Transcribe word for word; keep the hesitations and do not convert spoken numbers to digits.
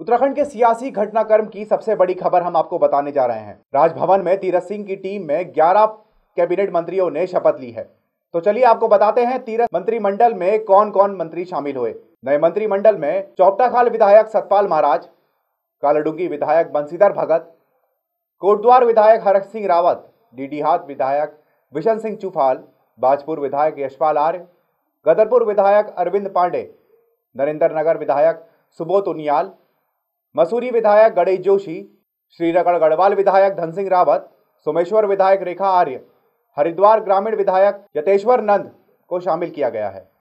उत्तराखंड के सियासी घटनाक्रम की सबसे बड़ी खबर हम आपको बताने जा रहे हैं। राजभवन में तीरथ सिंह की टीम में ग्यारह कैबिनेट मंत्रियों ने शपथ ली है। तो चलिए आपको बताते हैं तीरथ मंत्रिमंडल में कौन कौन मंत्री शामिल हुए। नए मंत्रिमंडल में चौपटाखाल विधायक सतपाल महाराज, कालाडूंगी विधायक बंशीधर भगत, कोटद्वार विधायक हरक सिंह रावत, डीडीहात विधायक बिशन सिंह चुफाल, बाजपुर विधायक यशपाल आर्य, गदरपुर विधायक अरविंद पांडे, नरेंद्र नगर विधायक सुबोध उनियाल, मसूरी विधायक गणेश जोशी, श्रीनगर गढ़वाल विधायक धन सिंह रावत, सोमेश्वर विधायक रेखा आर्य, हरिद्वार ग्रामीण विधायक यतेश्वर नंद को शामिल किया गया है।